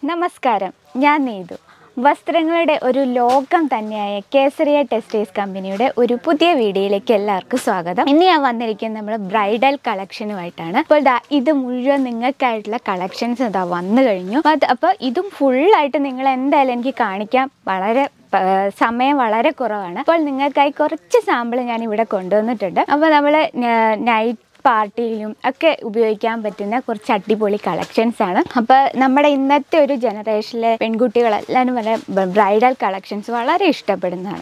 നമസ്കാരം, ഞാൻ നീതു. വസ്ത്രങ്ങളുടെ ഒരു ലോകം തന്നെയായ കേസറിയ ടെക്സ്റ്റൈൽസ് കമ്പനിയുടെ ഒരു പുതിയ വീഡിയോയിലേക്ക് എല്ലാവർക്കും സ്വാഗതം. ഇന്ന് ഞാൻ വന്നിരിക്കുന്നത് നമ്മൾ ബ്രൈഡൽ കളക്ഷനുമായിട്ടാണ്. അപ്പോൾ ഇത് മുഴുവൻ നിങ്ങൾക്കായിട്ടുള്ള കളക്ഷൻസ് വന്നു കഴിഞ്ഞു. അപ്പോൾ ഇതും ഫുള്ളായിട്ട് നിങ്ങൾ എന്തായാലും എനിക്ക് കാണിക്കാൻ സമയം വളരെ കുറവാണ്. അപ്പോൾ നിങ്ങൾക്കായി കുറച്ച് സാമ്പിൾ ഞാൻ ഇവിടെ കൊണ്ടുവന്നിട്ടുണ്ട്. അപ്പോൾ നമ്മൾ നൈറ്റ് പാർട്ടിയിലും ഒക്കെ ഉപയോഗിക്കാൻ പറ്റുന്ന കുറച്ച് അടിപൊളി കളക്ഷൻസ് ആണ്. അപ്പോൾ നമ്മുടെ ഇന്നത്തെ ഒരു ജനറേഷനിലെ പെൺകുട്ടികളെല്ലാവരും ബ്രൈഡൽ കളക്ഷൻസ് വളരെ ഇഷ്ടപ്പെടുന്നതാണ്.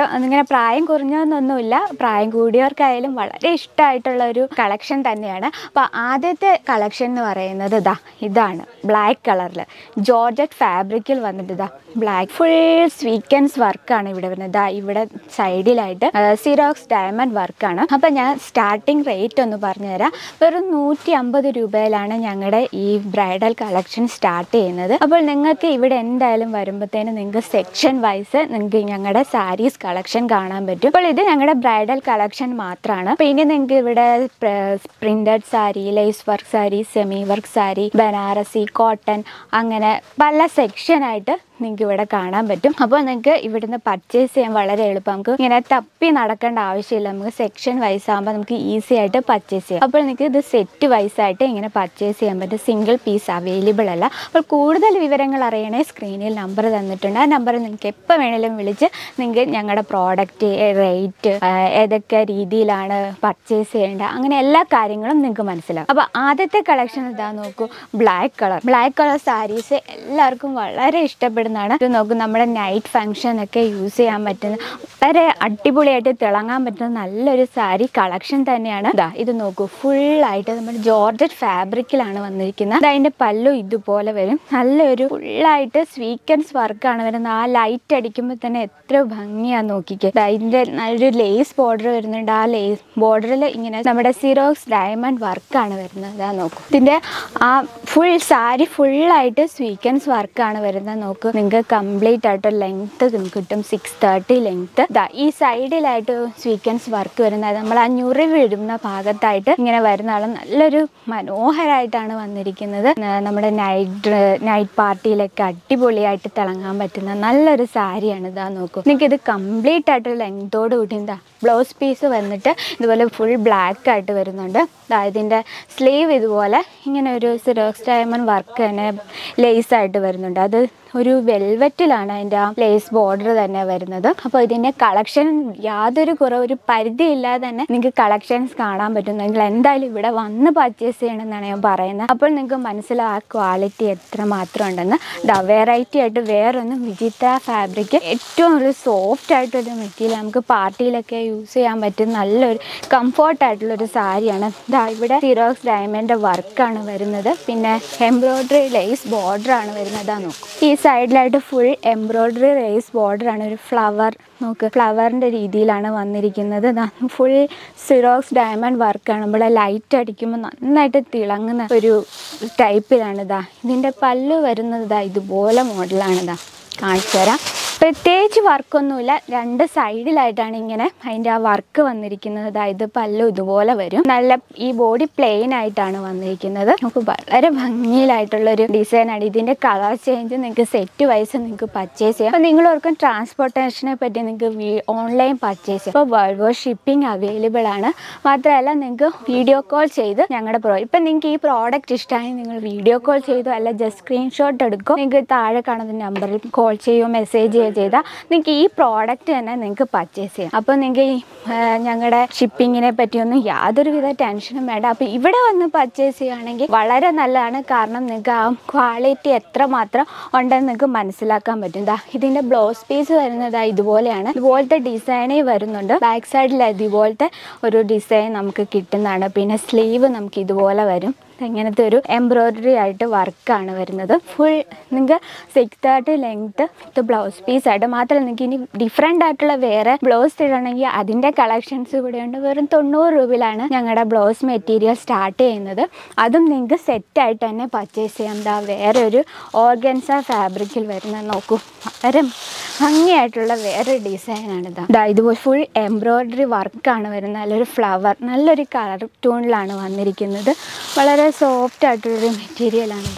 പ്രായം കുറഞ്ഞതൊന്നുമില്ല, പ്രായം കൂടിയവർക്കായാലും വളരെ ഇഷ്ടമായിട്ടുള്ള ഒരു കളക്ഷൻ തന്നെയാണ്. അപ്പോൾ ആദ്യത്തെ കളക്ഷൻ എന്ന് പറയുന്നത് ഇതാണ് ബ്ലാക്ക് കളറിൽ ജോർജറ്റ് ഫാബ്രിക്കിൽ വന്നിട്ട് ബ്ലാക്ക് ഫുൾ സ്വീക്വൻസ് വർക്കാണ് ഇവിടെ വരുന്നത്. ഇവിടെ സൈഡിലായിട്ട് സിറോക്സ് ഡയമണ്ട് വർക്കാണ്. അപ്പോൾ ഞാൻ സ്റ്റാർട്ടിങ് റേറ്റ് ഒന്ന് പറഞ്ഞുതരാം. വെറും 150 രൂപയിലാണ് ഞങ്ങളുടെ ഈ ബ്രൈഡൽ കളക്ഷൻ സ്റ്റാർട്ട് ചെയ്യുന്നത്. അപ്പോൾ നിങ്ങൾക്ക് ഇവിടെ എന്തായാലും വരുമ്പോഴത്തേനും നിങ്ങൾക്ക് സെക്ഷൻ വൈസ് നിങ്ങൾക്ക് ഞങ്ങളുടെ സാരീസ് കളക്ഷൻ കാണാൻ പറ്റും. അപ്പോൾ ഇത് ഞങ്ങളുടെ ബ്രൈഡൽ കളക്ഷൻ മാത്രമാണ്. പിന്നെ നിങ്ങൾക്ക് ഇവിടെ printed sari, lace work sari, semi work sari, Banarasi, cotton, അങ്ങനെ പല സെക്ഷനായിട്ട് നിങ്ങൾക്ക് ഇവിടെ കാണാൻ പറ്റും. അപ്പോൾ നിങ്ങൾക്ക് ഇവിടുന്ന് പർച്ചേസ് ചെയ്യാൻ വളരെ എളുപ്പം. നമുക്ക് ഇങ്ങനെ തപ്പി നടക്കേണ്ട ആവശ്യമില്ല. നമുക്ക് സെക്ഷൻ വൈസ് ആകുമ്പോൾ നമുക്ക് ഈസി ആയിട്ട് പർച്ചേസ് ചെയ്യാം. അപ്പോൾ നിങ്ങൾക്ക് ഇത് സെറ്റ് വൈസ് ആയിട്ട് ഇങ്ങനെ പർച്ചേസ് ചെയ്യാൻ പറ്റും. സിംഗിൾ പീസ് അവൈലബിൾ അല്ല. അപ്പോൾ കൂടുതൽ വിവരങ്ങൾ അറിയണേ സ്ക്രീനിൽ നമ്പർ തന്നിട്ടുണ്ട്. ആ നമ്പറിൽ നിങ്ങൾക്ക് എപ്പോൾ വേണമെങ്കിലും വിളിച്ച് നിങ്ങൾക്ക് ഞങ്ങളുടെ പ്രോഡക്റ്റ്, റേറ്റ്, ഏതൊക്കെ രീതിയിലാണ് പർച്ചേസ് ചെയ്യേണ്ടത്, അങ്ങനെ എല്ലാ കാര്യങ്ങളും നിങ്ങൾക്ക് മനസ്സിലാവും. അപ്പോൾ ആദ്യത്തെ കളക്ഷൻ നോക്കൂ, ബ്ലാക്ക് കളർ സാരീസ് എല്ലാവർക്കും വളരെ ഇഷ്ടപ്പെടും. ഇത് നോക്കും, നമ്മുടെ നൈറ്റ് ഫംഗ്ഷനൊക്കെ യൂസ് ചെയ്യാൻ പറ്റുന്ന വളരെ അടിപൊളിയായിട്ട് തിളങ്ങാൻ പറ്റുന്ന നല്ലൊരു സാരി കളക്ഷൻ തന്നെയാണ്. ഇത് നോക്കൂ, ഫുള്ളായിട്ട് നമ്മുടെ ജോർജറ്റ് ഫാബ്രിക്കിലാണ് വന്നിരിക്കുന്നത്. അതിൻ്റെ പല്ലു ഇതുപോലെ വരും. നല്ലൊരു ഫുള്ളായിട്ട് സ്വീക്വൻസ് വർക്കാണ് വരുന്നത്. ആ ലൈറ്റ് അടിക്കുമ്പോൾ തന്നെ എത്ര ഭംഗിയാന്ന് നോക്കിക്കേ. ഇതിൻ്റെ നല്ലൊരു ലേസ് ബോർഡർ വരുന്നുണ്ട്. ആ ലേസ് ബോർഡറിൽ ഇങ്ങനെ നമ്മുടെ സിറോക്സ് ഡയമണ്ട് വർക്കാണ് വരുന്നത്. നോക്കൂ, ഇതിൻ്റെ ആ ഫുൾ സാരി ഫുള്ളായിട്ട് സ്വീക്വൻസ് വർക്കാണ് വരുന്നത്. നോക്കൂ, നിങ്ങൾക്ക് കംപ്ലീറ്റ് ആയിട്ട് ലെങ്ത്ത് കിട്ടും. 630 ലെങ്ത്ത്. ഈ സൈഡിലായിട്ട് സ്വീക്വൻസ് വർക്ക് വരുന്നത് നമ്മൾ ആ ഞുറിവിടുന്ന ഭാഗത്തായിട്ട് ഇങ്ങനെ വരുന്ന നല്ലൊരു മനോഹരമായിട്ടാണ് വന്നിരിക്കുന്നത്. നമ്മുടെ നൈറ്റ് പാർട്ടിയിലൊക്കെ അടിപൊളിയായിട്ട് തിളങ്ങാൻ പറ്റുന്ന നല്ലൊരു സാരിയാണ്. നോക്കൂ, നിങ്ങൾക്ക് ഇത് കംപ്ലീറ്റ് ആയിട്ട് ലെങ്ത്തോട് കൂടി ബ്ലൗസ് പീസ് വന്നിട്ട് ഇതുപോലെ ഫുൾ ബ്ലാക്ക് ആയിട്ട് വരുന്നുണ്ട്. ഇതിൻ്റെ സ്ലീവ് ഇതുപോലെ ഇങ്ങനെ ഒരു സിറോക്സ് ഡയമണ്ട് വർക്ക് തന്നെ ലേസ് ആയിട്ട് വരുന്നുണ്ട്. അത് ഒരു വെൽവെറ്റിലാണ് അതിൻ്റെ ആ ലേസ് ബോർഡർ തന്നെ വരുന്നത്. അപ്പോൾ ഇതിൻ്റെ കളക്ഷൻ യാതൊരു ഒരു പരിധിയില്ലാതെ തന്നെ നിങ്ങൾക്ക് കളക്ഷൻസ് കാണാൻ പറ്റും. നിങ്ങൾ എന്തായാലും ഇവിടെ വന്ന് പർച്ചേസ് ചെയ്യണമെന്നാണ് ഞാൻ പറയുന്നത്. അപ്പോൾ നിങ്ങൾക്ക് മനസ്സിലാവും ആ ക്വാളിറ്റി എത്രമാത്രം ഉണ്ടെന്ന്. വെറൈറ്റി ആയിട്ട് വേറൊന്നും വിചിത്ര ഫാബ്രിക് ഏറ്റവും ഒരു സോഫ്റ്റ് ആയിട്ടൊരു മെറ്റീരിയൽ, നമുക്ക് പാർട്ടിയിലൊക്കെ യൂസ് ചെയ്യാൻ പറ്റും നല്ലൊരു കംഫർട്ടായിട്ടുള്ളൊരു സാരിയാണ്. ഇവിടെ സിറോക്സ് ഡയമണ്ട് വർക്കാണ് വരുന്നത്. പിന്നെ എംബ്രോയ്ഡറി ലേസ് ബോർഡറാണ് വരുന്നത്. നോക്കൂ, ഈ സൈഡിലായിട്ട് ഫുൾ എംബ്രോയ്ഡറി ലേസ് ബോർഡറാണ്. ഒരു ഫ്ലവർ നോക്ക്, ഫ്ലവറിൻ്റെ രീതിയിലാണ് വന്നിരിക്കുന്നത്. ഫുൾ സിറോക്സ് ഡയമണ്ട് വർക്കാണ്. ഇവിടെ ലൈറ്റ് അടിക്കുമ്പോൾ നന്നായിട്ട് തിളങ്ങുന്ന ഒരു ടൈപ്പിലാണ്. ഇതിൻ്റെ പല്ലു വരുന്നത് ഇതുപോലെ മോഡലാണ്. കാണിച്ചു തരാം. പ്രത്യേകിച്ച് വർക്കൊന്നുമില്ല, രണ്ട് സൈഡിലായിട്ടാണ് ഇങ്ങനെ അതിൻ്റെ ആ വർക്ക് വന്നിരിക്കുന്നത്. ഇത് പല്ലു ഇതുപോലെ വരും. നല്ല ഈ ബോഡി പ്ലെയിൻ ആയിട്ടാണ് വന്നിരിക്കുന്നത്. നമുക്ക് വളരെ ഭംഗിയിലായിട്ടുള്ളൊരു ഡിസൈനാണ്. ഇതിൻ്റെ കളർ ചേഞ്ച് നിങ്ങൾക്ക് സെറ്റ് വൈസ് നിങ്ങൾക്ക് പർച്ചേസ് ചെയ്യാം. അപ്പോൾ നിങ്ങളോർക്കും ട്രാൻസ്പോർട്ടേഷനെ പറ്റി നിങ്ങൾക്ക് ഓൺലൈൻ പർച്ചേസ് ചെയ്യാം. ഇപ്പോൾ വേൾഡ് ഷിപ്പിംഗ് അവൈലബിൾ ആണ്. മാത്രമല്ല നിങ്ങൾക്ക് വീഡിയോ കോൾ ചെയ്ത് ഞങ്ങളുടെ ഇപ്പം നിങ്ങൾക്ക് ഈ പ്രോഡക്റ്റ് ഇഷ്ടമായി നിങ്ങൾ വീഡിയോ കോൾ ചെയ്തോ അല്ല ജസ്റ്റ് സ്ക്രീൻഷോട്ട് എടുക്കോ, നിങ്ങൾക്ക് താഴെ കാണുന്ന നമ്പറിൽ കോൾ ചെയ്യുമോ മെസ്സേജ് ചെയ്താൽ നിങ്ങൾക്ക് ഈ പ്രോഡക്റ്റ് തന്നെ നിങ്ങൾക്ക് പർച്ചേസ് ചെയ്യാം. അപ്പോൾ നിങ്ങൾക്ക് ഈ ഞങ്ങളുടെ ഷിപ്പിങ്ങിനെ പറ്റിയൊന്നും യാതൊരുവിധ ടെൻഷനും വേണ്ട. അപ്പോൾ ഇവിടെ വന്ന് പർച്ചേസ് ചെയ്യുകയാണെങ്കിൽ വളരെ നല്ലതാണ്. കാരണം നിങ്ങൾക്ക് ആ ക്വാളിറ്റി എത്രമാത്രം ഉണ്ടെന്ന് നിങ്ങൾക്ക് മനസ്സിലാക്കാൻ പറ്റും. ഇതിൻ്റെ ബ്ലൗസ് പീസ് വരുന്നത് ഇതുപോലെയാണ്. ഇതുപോലത്തെ ഡിസൈനേ വരുന്നുണ്ട്. ബാക്ക് സൈഡിൽ ഇതുപോലത്തെ ഒരു ഡിസൈൻ നമുക്ക് കിട്ടുന്നതാണ്. പിന്നെ സ്ലീവ് നമുക്ക് ഇതുപോലെ വരും. ഇങ്ങനത്തെ ഒരു എംബ്രോയ്ഡറി ആയിട്ട് വർക്കാണ് വരുന്നത്. ഫുൾ നിങ്ങൾക്ക് 630 ലെങ്ത്ത് വിത്ത് ബ്ലൗസ് പീസായിട്ട്. മാത്രമല്ല നിങ്ങൾക്ക് ഇനി ഡിഫറെൻ്റ് ആയിട്ടുള്ള വേറെ ബ്ലൗസ് ഇടണമെങ്കിൽ അതിൻ്റെ കളക്ഷൻസ് കൂടെയുണ്ട്. വെറും 90 രൂപയിലാണ് ഞങ്ങളുടെ ബ്ലൗസ് മെറ്റീരിയൽ സ്റ്റാർട്ട് ചെയ്യുന്നത്. അതും നിങ്ങൾക്ക് സെറ്റായിട്ട് തന്നെ പർച്ചേസ് ചെയ്യാം. വേറെ ഒരു ഓർഗൻസ ഫാബ്രിക്കിൽ വരുന്നത് നോക്കൂ, വളരെ ഭംഗിയായിട്ടുള്ള വേറൊരു ഡിസൈനാണിത്. ഇതുപോലെ ഫുൾ എംബ്രോയ്ഡറി വർക്കാണ് വരുന്നത്. നല്ലൊരു ഫ്ലവർ, നല്ലൊരു കളർ ടൂണിലാണ് വന്നിരിക്കുന്നത്. വളരെ സോഫ്റ്റ് ആയിട്ടുള്ളൊരു മെറ്റീരിയലാണിത്.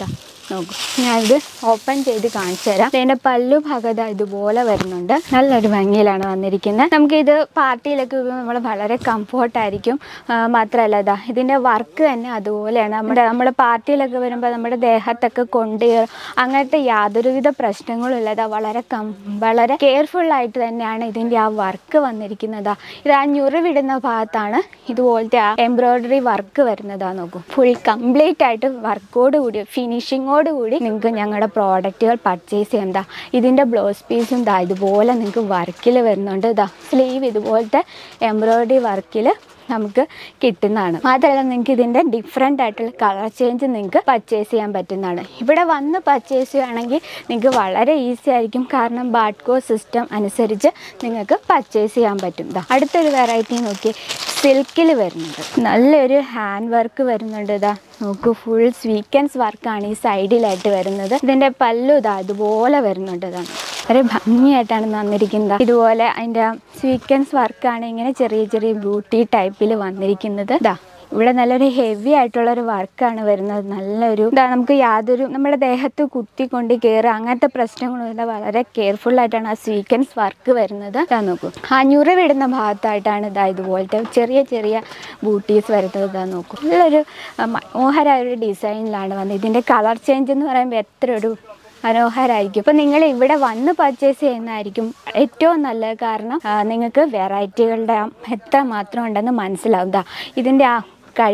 നോക്കൂ, ഞാനിത് ഓപ്പൺ ചെയ്ത് കാണിച്ചു തരാം. ഇതിൻ്റെ പല്ലു ഭാഗത ഇതുപോലെ വരുന്നുണ്ട്. നല്ലൊരു ഭംഗിയിലാണ് വന്നിരിക്കുന്നത്. നമുക്കിത് പാർട്ടിയിലൊക്കെ നമ്മൾ വളരെ കംഫോർട്ടായിരിക്കും. മാത്രമല്ല ഇതാ ഇതിൻ്റെ വർക്ക് തന്നെ അതുപോലെയാണ്. നമ്മൾ പാർട്ടിയിലൊക്കെ വരുമ്പോൾ നമ്മുടെ ദേഹത്തൊക്കെ അങ്ങനത്തെ യാതൊരുവിധ പ്രശ്നങ്ങളും ഇല്ലാതെ വളരെ കെയർഫുള്ളായിട്ട് തന്നെയാണ് ഇതിൻ്റെ ആ വർക്ക് വന്നിരിക്കുന്നത്. ഇത് ആ ഞുറിവിടുന്ന ഭാഗത്താണ് ഇതുപോലത്തെ ആ എംബ്രോയ്ഡറി വർക്ക് വരുന്നതാ. നോക്കൂ, ഫുൾ കംപ്ലീറ്റ് ആയിട്ട് വർക്കോട് കൂടി ഫിനിഷിങ്ങോട് കൂടി നിങ്ങൾക്ക് ഞങ്ങളുടെ പ്രോഡക്റ്റുകൾ പർച്ചേസ് ചെയ്യാം. ഇതിൻ്റെ ബ്ലൗസ് പീസും ഇതുപോലെ നിങ്ങൾക്ക് വർക്കിൽ വരുന്നുണ്ട്. സ്ലീവ് ഇതുപോലത്തെ എംബ്രോയ്ഡറി വർക്കിൽ നമുക്ക് കിട്ടുന്നതാണ്. മാത്രമല്ല നിങ്ങൾക്ക് ഇതിൻ്റെ ഡിഫറെൻ്റ് ആയിട്ടുള്ള കളർ ചേഞ്ച് നിങ്ങൾക്ക് പർച്ചേസ് ചെയ്യാൻ പറ്റുന്നതാണ്. ഇവിടെ വന്ന് പർച്ചേസ് ചെയ്യുകയാണെങ്കിൽ നിങ്ങൾക്ക് വളരെ ഈസി ആയിരിക്കും. കാരണം ബാർകോ സിസ്റ്റം അനുസരിച്ച് നിങ്ങൾക്ക് പർച്ചേസ് ചെയ്യാൻ പറ്റും. അടുത്തൊരു വെറൈറ്റി നോക്കി, സിൽക്കിൽ വരുന്നുണ്ട്. നല്ലൊരു ഹാൻഡ് വർക്ക് വരുന്നുണ്ട്. നോക്കൂ, ഫുൾ സ്വീക്വൻസ് വർക്കാണ് ഈ സൈഡിലായിട്ട് വരുന്നത്. ഇതിൻ്റെ പല്ലു ഇതുപോലെ വരുന്നുണ്ട്. വളരെ ഭംഗിയായിട്ടാണ് വന്നിരിക്കുന്നത്. ഇതുപോലെ അതിൻ്റെ സ്വീക്വൻസ് വർക്കാണ് ഇങ്ങനെ ചെറിയ ചെറിയ ബ്യൂട്ടി ടൈപ്പിൽ വന്നിരിക്കുന്നത്. ഇവിടെ നല്ലൊരു ഹെവി ആയിട്ടുള്ളൊരു വർക്കാണ് വരുന്നത്. നല്ലൊരു നമുക്ക് നമ്മുടെ ദേഹത്ത് കുത്തിക്കൊണ്ട് കയറുക അങ്ങനത്തെ പ്രശ്നങ്ങളൊന്നുമില്ല. വളരെ കെയർഫുള്ളായിട്ടാണ് ആ സ്വീക്വൻസ് വർക്ക് വരുന്നത്. നോക്കൂ, ആ ഞുറിവിടുന്ന ഭാഗത്തായിട്ടാണ് ഇതുപോലത്തെ ചെറിയ ചെറിയ ബൂട്ടീസ് വരുന്നത്. നോക്കൂ, നല്ലൊരു മനോഹരമായ ഡിസൈനിലാണ് വന്നത്. ഇതിൻ്റെ കളർ ചേഞ്ച് എന്ന് പറയുമ്പോൾ എത്ര ഒരു മനോഹരമായിരിക്കും. ഇപ്പം നിങ്ങൾ ഇവിടെ വന്ന് പർച്ചേസ് ചെയ്യുന്നതായിരിക്കും ഏറ്റവും നല്ലത്. കാരണം നിങ്ങൾക്ക് വെറൈറ്റികളുടെ എത്ര മാത്രം ഉണ്ടെന്ന് മനസ്സിലാവും. ഇതിൻ്റെ ആ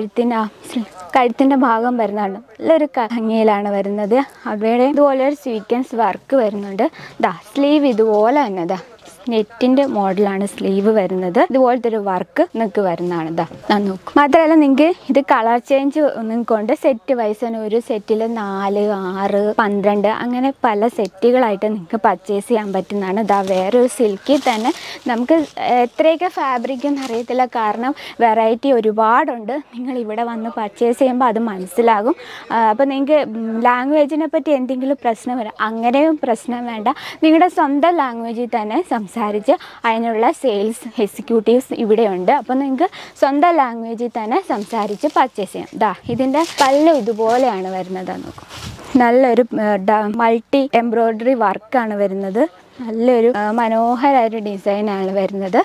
കഴുത്തിൻ്റെ ഭാഗം വരുന്നതാണ് നല്ലൊരു ഭംഗിയിലാണ് വരുന്നത്. അവിടെ ഇതുപോലെ ഒരു സ്വീക്വൻസ് വർക്ക് വരുന്നുണ്ട്. സ്ലീവ് ഇതുപോലെ തന്നെ നെറ്റിൻ്റെ മോഡലാണ് സ്ലീവ് വരുന്നത്. ഇതുപോലത്തെ ഒരു വർക്ക് നിങ്ങൾക്ക് വരുന്നതാണ്. നോക്കും. മാത്രമല്ല നിങ്ങൾക്ക് ഇത് കളർ ചേഞ്ച് കൊണ്ട് സെറ്റ് വൈസ് ഒരു സെറ്റിൽ 4, 6, 12 അങ്ങനെ പല സെറ്റുകളായിട്ട് നിങ്ങൾക്ക് പർച്ചേസ് ചെയ്യാൻ പറ്റുന്നതാണ്. വേറൊരു സിൽക്കിൽ തന്നെ നമുക്ക് എത്രയൊക്കെ ഫാബ്രിക് എന്ന് അറിയത്തില്ല. കാരണം വെറൈറ്റി ഒരുപാടുണ്ട്. നിങ്ങൾ ഇവിടെ വന്ന് പർച്ചേസ് ചെയ്യുമ്പോൾ അത് മനസ്സിലാകും. അപ്പോൾ നിങ്ങൾക്ക് ലാംഗ്വേജിനെ പറ്റി എന്തെങ്കിലും പ്രശ്നം വരാം, അങ്ങനെയും പ്രശ്നം വേണ്ട. നിങ്ങളുടെ സ്വന്തം ലാംഗ്വേജിൽ തന്നെ സംസാരിച്ച് അതിനുള്ള സെയിൽസ് എക്സിക്യൂട്ടീവ്സ് ഇവിടെയുണ്ട്. അപ്പോൾ നിങ്ങൾക്ക് സ്വന്തം ലാംഗ്വേജിൽ തന്നെ സംസാരിച്ച് പർച്ചേസ് ചെയ്യാം. ഇതിൻ്റെ പല്ലു ഇതുപോലെയാണ് വരുന്നത്. നോക്കും, നല്ലൊരു മൾട്ടി എംബ്രോയ്ഡറി വർക്കാണ് വരുന്നത്. നല്ലൊരു മനോഹരമായ ഡിസൈനാണ് വരുന്നത്.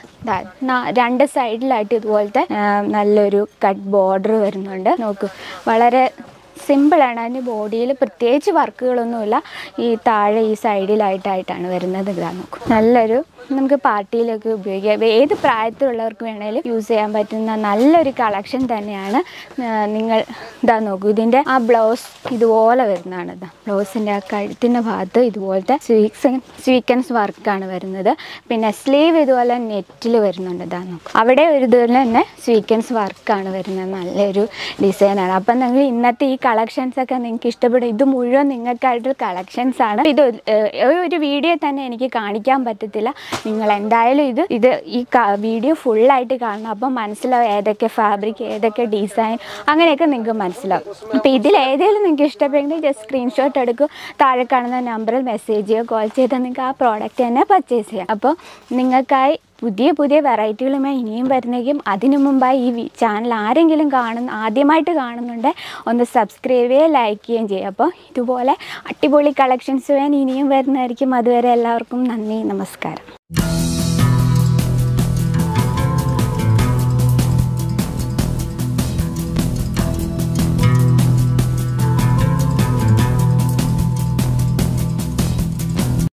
2 സൈഡിലായിട്ട് ഇതുപോലത്തെ നല്ലൊരു കട്ട് ബോർഡർ വരുന്നുണ്ട്. നോക്കൂ, വളരെ സിമ്പിളാണ്. അതിന് ബോഡിയിൽ പ്രത്യേകിച്ച് വർക്കുകളൊന്നുമില്ല. ഈ താഴെ ഈ സൈഡിലായിട്ടാണ് വരുന്നത്. നോക്കൂ, നല്ലൊരു നമുക്ക് പാർട്ടിയിലൊക്കെ ഉപയോഗിക്കാം. ഏത് പ്രായത്തിലുള്ളവർക്ക് വേണേലും യൂസ് ചെയ്യാൻ പറ്റുന്ന നല്ലൊരു കളക്ഷൻ തന്നെയാണ്. നിങ്ങൾ നോക്കൂ, ഇതിൻ്റെ ആ ബ്ലൗസ് ഇതുപോലെ വരുന്നതാണ്. ബ്ലൗസിൻ്റെ ആ കഴുത്തിൻ്റെ ഭാഗത്ത് ഇതുപോലത്തെ സ്വീക്വൻസ് വർക്കാണ് വരുന്നത്. പിന്നെ സ്ലീവ് ഇതുപോലെ നെറ്റിൽ വരുന്നുണ്ട്. നോക്കൂ, അവിടെ ഒരു ഇതുപോലെ തന്നെ സ്വീക്വൻസ് വർക്കാണ് വരുന്നത്. നല്ലൊരു ഡിസൈനാണ്. അപ്പം നിങ്ങൾ ഇന്നത്തെ ഈ കളക്ഷൻസൊക്കെ നിങ്ങൾക്ക് ഇഷ്ടപ്പെടും. ഇത് മുഴുവൻ നിങ്ങൾക്കായിട്ടുള്ള കളക്ഷൻസാണ്. ഇത് ഒരു വീഡിയോ തന്നെ എനിക്ക് കാണിക്കാൻ പറ്റത്തില്ല. നിങ്ങൾ എന്തായാലും ഇത് ഈ വീഡിയോ ഫുള്ളായിട്ട് കാണണം. അപ്പം മനസ്സിലാവും ഏതൊക്കെ ഫാബ്രിക്, ഏതൊക്കെ ഡിസൈൻ, അങ്ങനെയൊക്കെ നിങ്ങൾക്ക് മനസ്സിലാവും. അപ്പോൾ ഇതിലേതെങ്കിലും നിങ്ങൾക്ക് ഇഷ്ടപ്പെടുമെങ്കിൽ ജസ്റ്റ് സ്ക്രീൻഷോട്ട് എടുക്കുക, താഴെ കാണുന്ന നമ്പറിൽ മെസ്സേജ് ചെയ്യുക, കോൾ ചെയ്താൽ നിങ്ങൾക്ക് ആ പ്രോഡക്റ്റ് തന്നെ പർച്ചേസ് ചെയ്യാം. അപ്പോൾ നിങ്ങൾക്കായി പുതിയ വെറൈറ്റികളുമായി ഇനിയും വരുന്നേക്കും. അതിനു മുമ്പായി ഈ ചാനൽ ആരെങ്കിലും ആദ്യമായിട്ട് കാണുന്നുണ്ടെങ്കിൽ ഒന്ന് സബ്സ്ക്രൈബ് ചെയ്യുക, ലൈക്ക് ചെയ്യുകയും ചെയ്യുക. അപ്പോൾ ഇതുപോലെ അടിപൊളി കളക്ഷൻസ് വേണം ഇനിയും വരുന്നതായിരിക്കും. അതുവരെ എല്ലാവർക്കും നന്ദി, നമസ്കാരം.